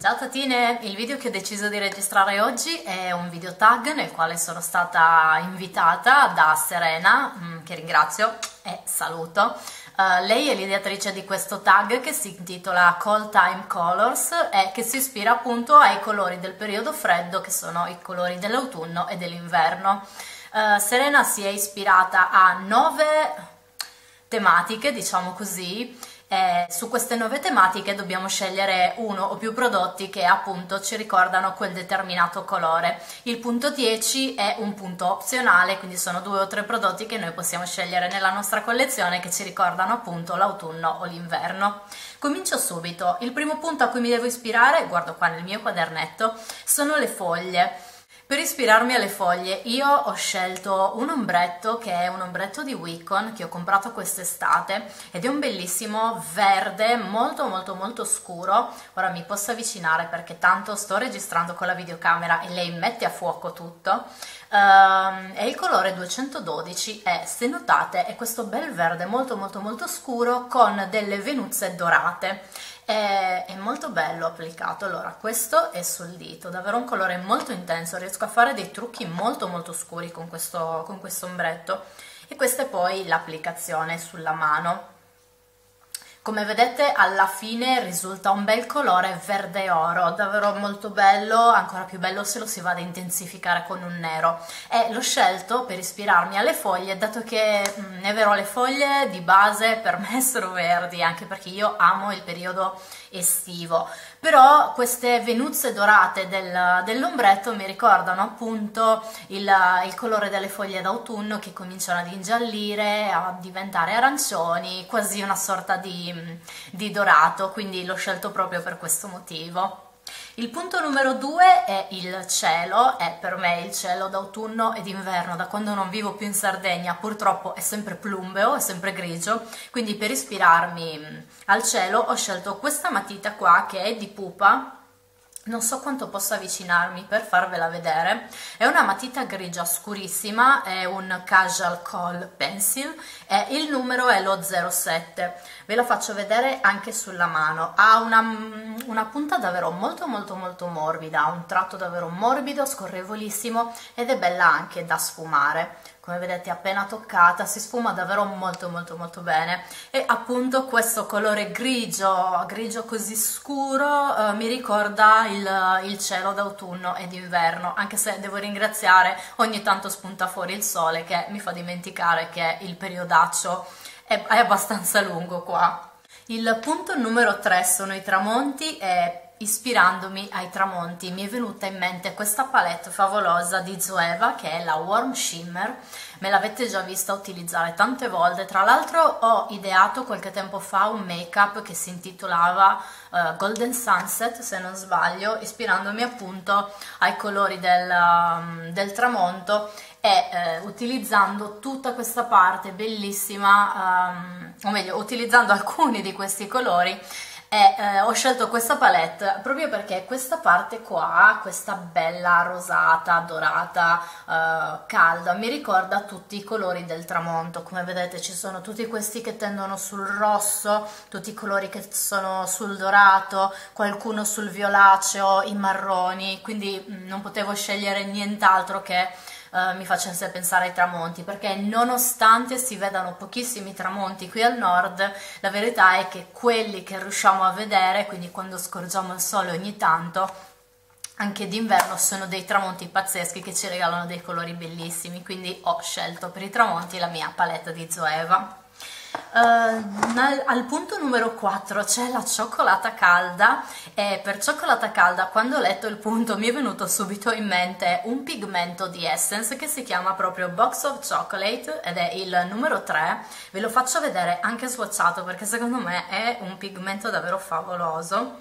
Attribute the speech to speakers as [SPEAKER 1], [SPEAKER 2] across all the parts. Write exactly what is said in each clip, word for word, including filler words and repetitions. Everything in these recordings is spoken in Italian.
[SPEAKER 1] Ciao Tatine, il video che ho deciso di registrare oggi è un video tag nel quale sono stata invitata da Serena, che ringrazio e saluto. Uh, lei è l'ideatrice di questo tag che si intitola Cold Time Colors e che si ispira appunto ai colori del periodo freddo, che sono i colori dell'autunno e dell'inverno. Uh, Serena si è ispirata a nove tematiche, diciamo così. Eh, su queste nove tematiche dobbiamo scegliere uno o più prodotti che appunto ci ricordano quel determinato colore. Il punto dieci è un punto opzionale, quindi sono due o tre prodotti che noi possiamo scegliere nella nostra collezione che ci ricordano appunto l'autunno o l'inverno. Comincio subito. Il primo punto a cui mi devo ispirare, guardo qua nel mio quadernetto, sono le foglie. Per ispirarmi alle foglie io ho scelto un ombretto che è un ombretto di Wicon che ho comprato quest'estate ed è un bellissimo verde molto molto molto scuro. Ora mi posso avvicinare perché tanto sto registrando con la videocamera e lei mette a fuoco tutto. Um, e il colore duecentododici e se notate è questo bel verde molto molto molto scuro con delle venuzze dorate. È, è molto bello applicato. Allora, questo è sul dito, davvero un colore molto intenso, riesco a fare dei trucchi molto molto scuri con questo, con questo ombretto. E questa è poi l'applicazione sulla mano. Come vedete alla fine risulta un bel colore verde oro, davvero molto bello, ancora più bello se lo si va ad intensificare con un nero. E l'ho scelto per ispirarmi alle foglie, dato che mh, è vero, le foglie di base per me sono verdi, anche perché io amo il periodo estivo, però queste venuzze dorate del, dell'ombretto mi ricordano appunto il, il colore delle foglie d'autunno che cominciano ad ingiallire, a diventare arancioni, quasi una sorta di di dorato, quindi l'ho scelto proprio per questo motivo. Il punto numero due è il cielo, è per me il cielo d'autunno ed inverno, da quando non vivo più in Sardegna purtroppo è sempre plumbeo, è sempre grigio, quindi per ispirarmi al cielo ho scelto questa matita qua che è di pupa. Non so quanto posso avvicinarmi per farvela vedere, è una matita grigia scurissima, è un Casual Kohl Pencil e il numero è lo zero sette, ve lo faccio vedere anche sulla mano. Ha una, una punta davvero molto molto molto morbida, ha un tratto davvero morbido, scorrevolissimo ed è bella anche da sfumare. Come vedete appena toccata si sfuma davvero molto molto molto bene e appunto questo colore grigio, grigio così scuro eh, mi ricorda il, il cielo d'autunno ed inverno, anche se devo ringraziare ogni tanto spunta fuori il sole che mi fa dimenticare che il periodaccio è, è abbastanza lungo qua. Il punto numero tre sono i tramonti e ispirandomi ai tramonti mi è venuta in mente questa palette favolosa di Zoeva che è la Warm Shimmer. Me l'avete già vista utilizzare tante volte, tra l'altro ho ideato qualche tempo fa un make up che si intitolava uh, Golden Sunset se non sbaglio, ispirandomi appunto ai colori del, um, del tramonto e eh, utilizzando tutta questa parte bellissima, um, o meglio utilizzando alcuni di questi colori. E eh, ho scelto questa palette proprio perché questa parte qua, questa bella rosata, dorata, eh, calda, mi ricorda tutti i colori del tramonto. Come vedete ci sono tutti questi che tendono sul rosso, tutti i colori che sono sul dorato, qualcuno sul violaceo, i marroni, quindi mh, non potevo scegliere nient'altro che Uh, mi facesse pensare ai tramonti, perché nonostante si vedano pochissimi tramonti qui al nord, la verità è che quelli che riusciamo a vedere, quindi quando scorgiamo il sole ogni tanto, anche d'inverno, sono dei tramonti pazzeschi che ci regalano dei colori bellissimi, quindi ho scelto per i tramonti la mia palette di Zoeva. Uh, al, al punto numero quattro c'è la cioccolata calda e per cioccolata calda quando ho letto il punto mi è venuto subito in mente un pigmento di Essence che si chiama proprio Box of Chocolate ed è il numero tre. Ve lo faccio vedere anche swatchato perché secondo me è un pigmento davvero favoloso.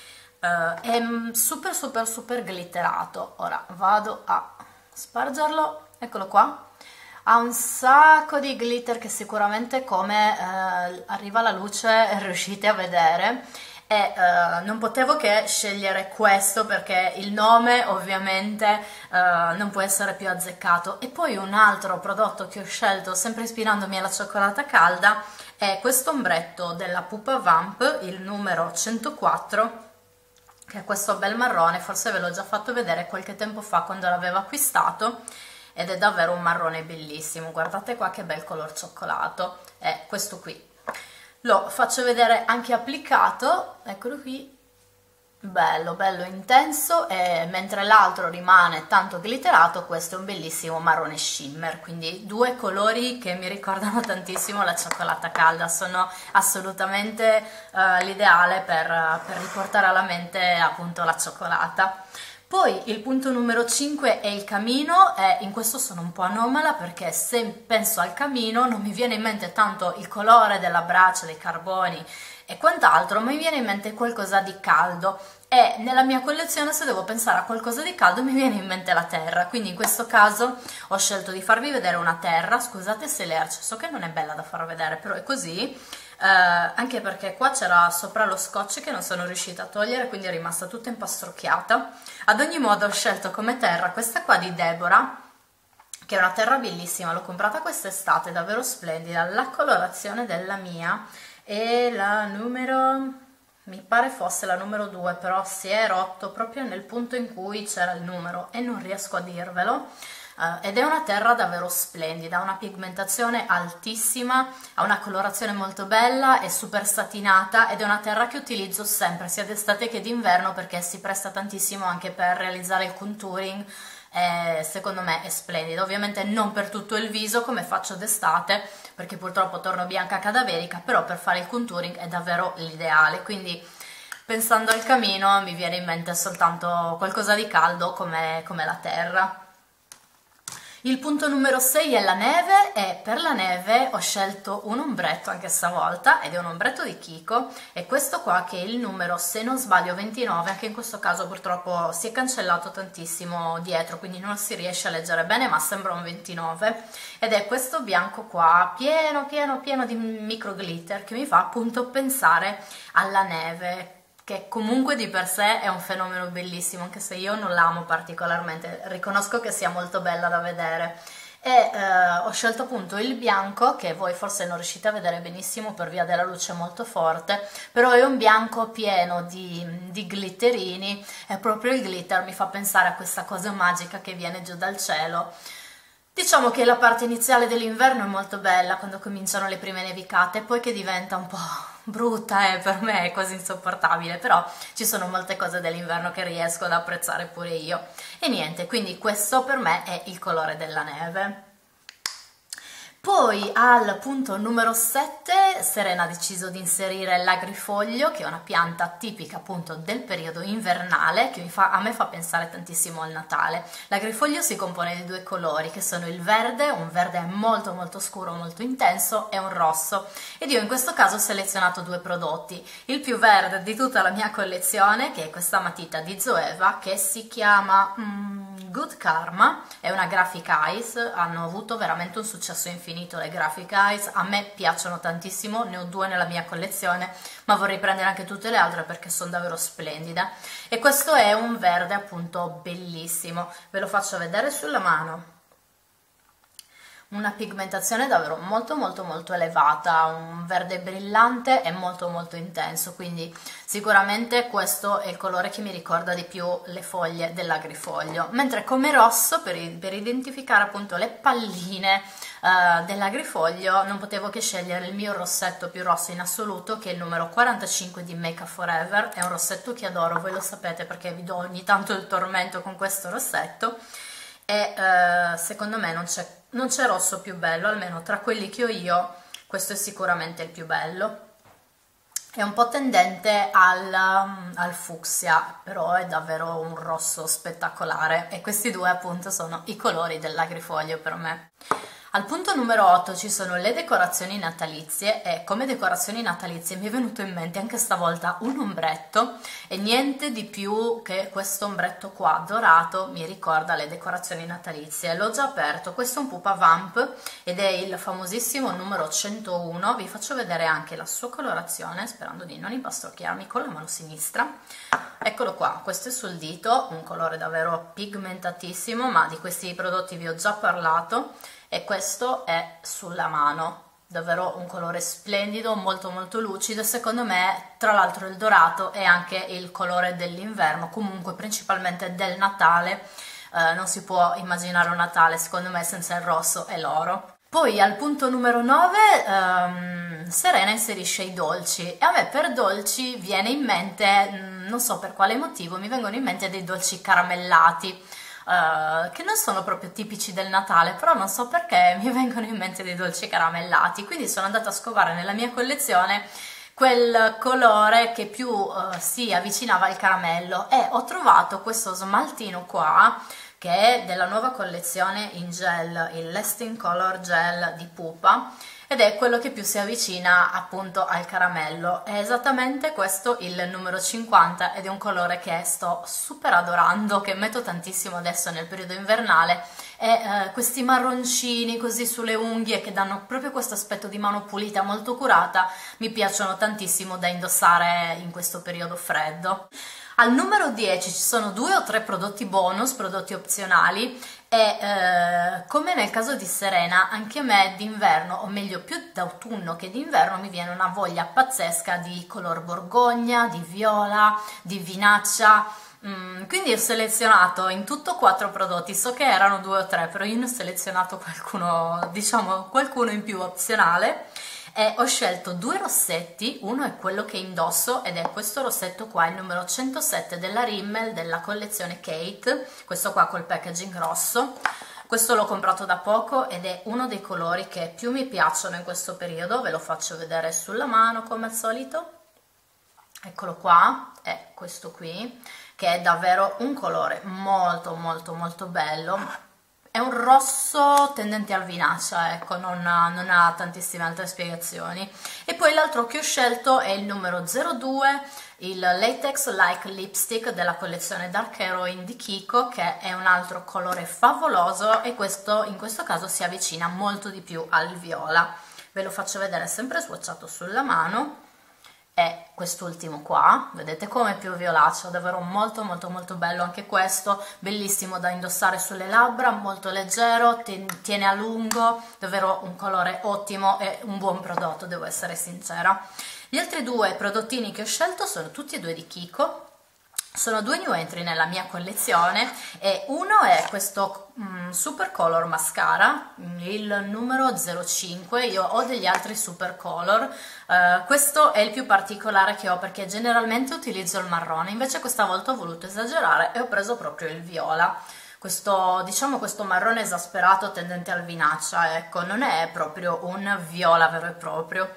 [SPEAKER 1] Uh, è super super super glitterato. Ora vado a spargerlo, eccolo qua. Ha un sacco di glitter che sicuramente come eh, arriva la luce riuscite a vedere e eh, non potevo che scegliere questo perché il nome ovviamente eh, non può essere più azzeccato. E poi un altro prodotto che ho scelto sempre ispirandomi alla cioccolata calda è questo ombretto della Pupa Vamp, il numero centoquattro, che è questo bel marrone, forse ve l'ho già fatto vedere qualche tempo fa quando l'avevo acquistato, ed è davvero un marrone bellissimo. Guardate qua che bel color cioccolato, è questo qui. Lo faccio vedere anche applicato, eccolo qui, bello bello intenso, e mentre l'altro rimane tanto glitterato, questo è un bellissimo marrone shimmer, quindi due colori che mi ricordano tantissimo la cioccolata calda, sono assolutamente uh, l'ideale per, per riportare alla mente appunto la cioccolata. Poi il punto numero cinque è il camino, e in questo sono un po' anomala perché se penso al camino non mi viene in mente tanto il colore della brace, dei carboni e quant'altro, ma mi viene in mente qualcosa di caldo, e nella mia collezione se devo pensare a qualcosa di caldo mi viene in mente la terra, quindi in questo caso ho scelto di farvi vedere una terra. Scusate se lercio, so che non è bella da far vedere, però è così, eh, anche perché qua c'era sopra lo scotch che non sono riuscita a togliere, quindi è rimasta tutta impastrocchiata. Ad ogni modo ho scelto come terra questa qua di Deborah, che è una terra bellissima, l'ho comprata quest'estate, davvero splendida, la colorazione della mia è la numero, mi pare fosse la numero due, però si è rotto proprio nel punto in cui c'era il numero e non riesco a dirvelo. Uh, ed è una terra davvero splendida, ha una pigmentazione altissima, ha una colorazione molto bella, è super satinata, ed è una terra che utilizzo sempre sia d'estate che d'inverno perché si presta tantissimo anche per realizzare il contouring. Eh, secondo me è splendida, ovviamente non per tutto il viso come faccio d'estate perché purtroppo torno bianca cadaverica, però per fare il contouring è davvero l'ideale, quindi pensando al camino mi viene in mente soltanto qualcosa di caldo come, come la terra. Il punto numero sei è la neve, e per la neve ho scelto un ombretto anche stavolta, ed è un ombretto di Kiko, e questo qua che è il numero, se non sbaglio, ventinove, anche in questo caso purtroppo si è cancellato tantissimo dietro, quindi non si riesce a leggere bene, ma sembra un ventinove, ed è questo bianco qua, pieno pieno pieno di micro glitter, che mi fa appunto pensare alla neve, che comunque di per sé è un fenomeno bellissimo, anche se io non l'amo particolarmente, riconosco che sia molto bella da vedere. E eh, ho scelto appunto il bianco, che voi forse non riuscite a vedere benissimo per via della luce molto forte, però è un bianco pieno di, di glitterini, e proprio il glitter mi fa pensare a questa cosa magica che viene giù dal cielo. Diciamo che la parte iniziale dell'inverno è molto bella, quando cominciano le prime nevicate, poi che diventa un po' brutta, e per me è quasi insopportabile, però ci sono molte cose dell'inverno che riesco ad apprezzare pure io. E niente, quindi questo per me è il colore della neve. Poi al punto numero sette Serena ha deciso di inserire l'agrifoglio, che è una pianta tipica appunto del periodo invernale, che mi fa, a me fa pensare tantissimo al Natale. L'agrifoglio si compone di due colori, che sono il verde, un verde molto molto scuro, molto intenso, e un rosso. Ed io in questo caso ho selezionato due prodotti. Il più verde di tutta la mia collezione, che è questa matita di Zoeva, che si chiama mm, Good Karma, è una Graphic Eyes, hanno avuto veramente un successo infinito le Graphic Eyes, a me piacciono tantissimo, ne ho due nella mia collezione, ma vorrei prendere anche tutte le altre perché sono davvero splendide. E questo è un verde appunto bellissimo, ve lo faccio vedere sulla mano. Una pigmentazione davvero molto molto molto elevata, un verde brillante e molto molto intenso, quindi sicuramente questo è il colore che mi ricorda di più le foglie dell'agrifoglio. Mentre come rosso, per, per identificare appunto le palline uh, dell'agrifoglio, non potevo che scegliere il mio rossetto più rosso in assoluto, che è il numero quarantacinque di Make Up For Ever. È un rossetto che adoro, voi lo sapete perché vi do ogni tanto il tormento con questo rossetto, e uh, secondo me non c'è non c'è rosso più bello, almeno tra quelli che ho io questo è sicuramente il più bello. È un po' tendente al, al fucsia, però è davvero un rosso spettacolare, e questi due appunto sono i colori dell'agrifoglio per me. Al punto numero otto ci sono le decorazioni natalizie, e come decorazioni natalizie mi è venuto in mente anche stavolta un ombretto, e niente di più che questo ombretto qua dorato mi ricorda le decorazioni natalizie. L'ho già aperto, questo è un Pupa Vamp ed è il famosissimo numero centouno, vi faccio vedere anche la sua colorazione sperando di non impastrocchiarmi con la mano sinistra. Eccolo qua, questo è sul dito, un colore davvero pigmentatissimo, ma di questi prodotti vi ho già parlato. E questo è sulla mano, davvero un colore splendido, molto molto lucido, e secondo me tra l'altro il dorato è anche il colore dell'inverno, comunque principalmente del Natale. Eh, non si può immaginare un Natale secondo me senza il rosso e l'oro. Poi al punto numero nove um, Serena inserisce i dolci, e a me per dolci viene in mente, non so per quale motivo, mi vengono in mente dei dolci caramellati. Uh, che non sono proprio tipici del Natale, però non so perché mi vengono in mente dei dolci caramellati, quindi sono andata a scovare nella mia collezione quel colore che più uh, si avvicinava al caramello, e ho trovato questo smaltino qua che è della nuova collezione in gel, il Lasting Color Gel di Pupa, ed è quello che più si avvicina appunto al caramello. È esattamente questo il numero cinquanta, ed è un colore che sto super adorando, che metto tantissimo adesso nel periodo invernale, e eh, questi marroncini così sulle unghie che danno proprio questo aspetto di mano pulita, molto curata, mi piacciono tantissimo da indossare in questo periodo freddo. Al numero dieci ci sono due o tre prodotti bonus, prodotti opzionali, e eh, come nel caso di Serena, anche a me d'inverno, o meglio più d'autunno che d'inverno, mi viene una voglia pazzesca di color borgogna, di viola, di vinaccia. Mm, quindi ho selezionato in tutto quattro prodotti, so che erano due o tre, però io ne ho selezionato qualcuno, diciamo qualcuno in più opzionale. E ho scelto due rossetti, uno è quello che indosso ed è questo rossetto qua, il numero centosette della Rimmel della collezione Kate, questo qua col packaging rosso. Questo l'ho comprato da poco ed è uno dei colori che più mi piacciono in questo periodo, ve lo faccio vedere sulla mano come al solito. Eccolo qua, è questo qui, che è davvero un colore molto molto molto bello. È un rosso tendente al vinaccia, ecco, non ha, non ha tantissime altre spiegazioni. E poi l'altro che ho scelto è il numero zero due, il Latex Like Lipstick della collezione Dark Heroine di Kiko, che è un altro colore favoloso, e questo in questo caso si avvicina molto di più al viola. Ve lo faccio vedere sempre swatchato sulla mano. È quest'ultimo qua, vedete come è più violaceo, davvero molto molto molto bello anche questo, bellissimo da indossare sulle labbra, molto leggero, tiene a lungo, davvero un colore ottimo e un buon prodotto, devo essere sincera. Gli altri due prodottini che ho scelto sono tutti e due di Kiko. Sono due new entry nella mia collezione, e uno è questo um, Super Color Mascara, il numero zero cinque. Io ho degli altri Super Color, uh, questo è il più particolare che ho perché generalmente utilizzo il marrone, invece questa volta ho voluto esagerare e ho preso proprio il viola. Questo, diciamo, questo marrone esasperato tendente al vinaccia, ecco, non è proprio un viola vero e proprio.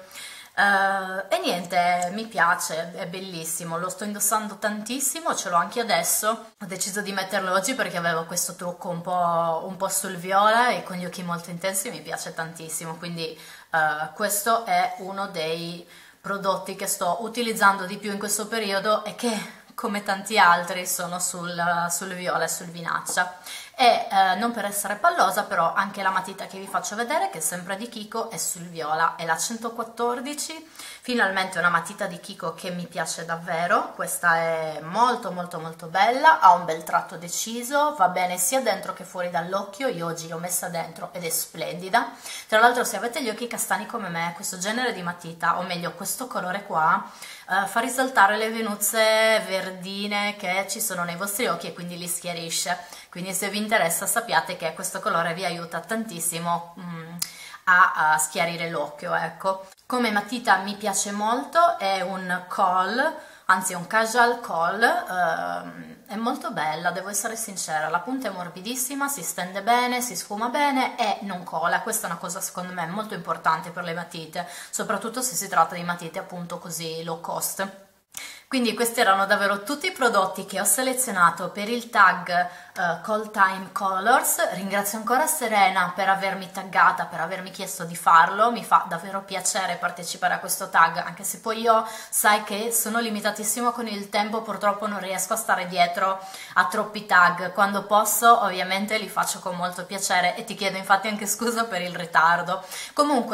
[SPEAKER 1] Uh, e niente, mi piace, è bellissimo, lo sto indossando tantissimo, ce l'ho anche adesso. Ho deciso di metterlo oggi perché avevo questo trucco un po', un po' sul viola e con gli occhi molto intensi, mi piace tantissimo, quindi uh, questo è uno dei prodotti che sto utilizzando di più in questo periodo e che, come tanti altri, sono sul, sul viola e sul vinaccia. E eh, non per essere pallosa, però anche la matita che vi faccio vedere, che è sempre di Kiko, è sul viola, è la centoquattordici, finalmente una matita di Kiko che mi piace davvero. Questa è molto molto molto bella, ha un bel tratto deciso, va bene sia dentro che fuori dall'occhio. Io oggi l'ho messa dentro ed è splendida. Tra l'altro, se avete gli occhi castani come me, questo genere di matita, o meglio questo colore qua, Uh, fa risaltare le venuzze verdine che ci sono nei vostri occhi e quindi li schiarisce. Quindi se vi interessa sappiate che questo colore vi aiuta tantissimo mm, a, a schiarire l'occhio, ecco. Come matita mi piace molto, è un Kohl, anzi un casual Kohl, uh, è molto bella, devo essere sincera, la punta è morbidissima, si stende bene, si sfuma bene e non cola. Questa è una cosa secondo me molto importante per le matite, soprattutto se si tratta di matite appunto così low cost. Quindi questi erano davvero tutti i prodotti che ho selezionato per il tag uh, Call Time Colors. Ringrazio ancora Serena per avermi taggata, per avermi chiesto di farlo, mi fa davvero piacere partecipare a questo tag, anche se poi io sai che sono limitatissimo con il tempo, purtroppo non riesco a stare dietro a troppi tag. Quando posso ovviamente li faccio con molto piacere e ti chiedo infatti anche scusa per il ritardo. Comunque,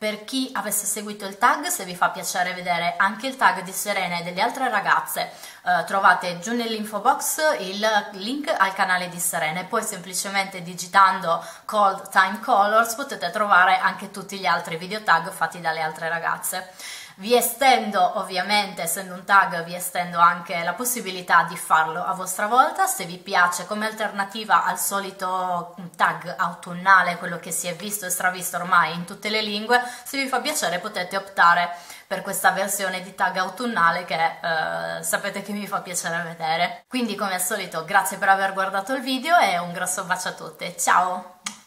[SPEAKER 1] Per chi avesse seguito il tag, se vi fa piacere vedere anche il tag di Serena e delle altre ragazze, eh, trovate giù nell'info box il link al canale di Serena e poi semplicemente digitando Cold Time Colors potete trovare anche tutti gli altri video tag fatti dalle altre ragazze. Vi estendo ovviamente, essendo un tag, vi estendo anche la possibilità di farlo a vostra volta, se vi piace, come alternativa al solito tag autunnale, quello che si è visto e stravisto ormai in tutte le lingue. Se vi fa piacere potete optare per questa versione di tag autunnale che eh, sapete che mi fa piacere vedere. Quindi come al solito grazie per aver guardato il video e un grosso bacio a tutte, ciao!